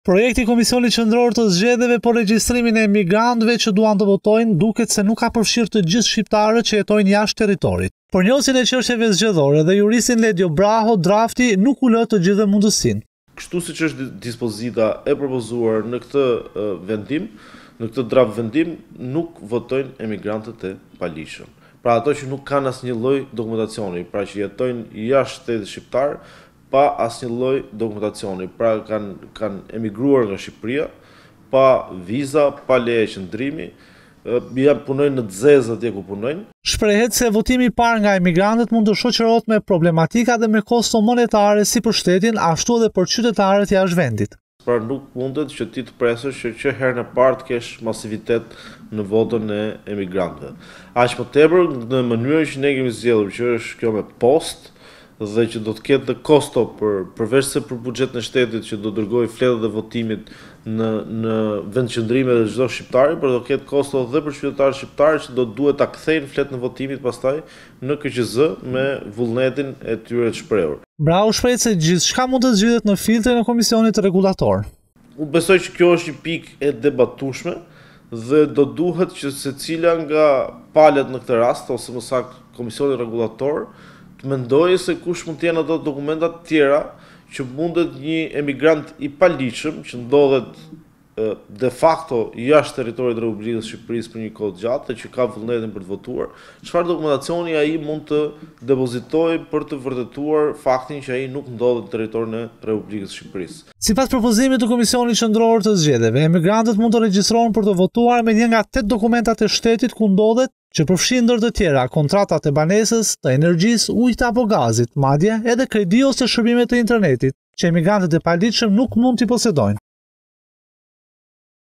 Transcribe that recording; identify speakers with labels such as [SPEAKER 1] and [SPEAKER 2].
[SPEAKER 1] Projekti i Komisionit Qendror të Zgjedhjeve për regjistrimin e emigrantëve që duan të votojnë duket se nuk ka përfshirë të gjithë shqiptarët që jetojnë jashtë territorit. Por njohësin e çështjeve zgjedhore dhe juristin Ledio Braho, drafti nuk u lë të gjithë mundësinë.
[SPEAKER 2] Kështu siç është dispozita e propozuar në këtë vendim, në këtë draft vendim, nuk votojnë emigrantët e paligjshëm. Pra ato që nuk kanë asnjë lloj dokumentacioni, pra që jetojnë jashtë shtetit shqiptar pa asnjë lloj dokumentacioni, pra kanë emigruar nga Shqipëria pa viza, pa leje qëndrimi, punojnë në zezë atje ku punojnë.
[SPEAKER 1] Shprehet se votimi i parë nga emigrantët mund të shoqërohet me problematika dhe me kosto monetare si për shtetin, ashtu edhe për qytetarët jashtë vendit.
[SPEAKER 2] Pra nuk mundet që ti të presësh që herën e parë të kesh masivitet në votën e emigrantëve. Aq më tepër në mënyrën që ne kemi zgjedhur, që është kjo me post, dhe që do të ketë kosto përveç se për buxhetin e shtetit që do dërgojë fletët e votimit në vendqëndrime dhe çdo shqiptari, por do ketë kosto edhe për qytetarët shqiptarë që do duhet ta kthejnë fletën e votimit pastaj në KQZ me vullnetin e tyre të shprehur.
[SPEAKER 1] Brahu shpreh se gjithçka mund të zgjidhet në filtrin e komisionit regulator.
[SPEAKER 2] Unë besoj që kjo është një pikë e debatueshme dhe do duhet që secila nga palët në këtë rast ose më saktë komisioni rregullator të mendojë se kush mund të jenë ato dokumenta të tjera që mundet një emigrant i paligjshëm që ndodhet de facto jashtë territorit të Republikës së Shqipërisë për një kohë të gjatë dhe që ka vullnetin për të votuar, çfarë dokumentacioni ai mund të depozitojë për të vërtetuar faktin që ai nuk ndodhet në territorin e Republikës së Shqipërisë.
[SPEAKER 1] Sipas propozimit të Komisionit Qendror të Zgjedhjeve, emigrantët mund të regjistrohen për të votuar me një nga 8 dokumentat e shtetit ku ndodhet, që përfshin ndër të tjera kontratat e banesës, të energjisë, ujit apo gazit, madje edhe kredi ose shërbimet e internetit, që emigrantët e paligjshëm nuk mund t'i posedojnë.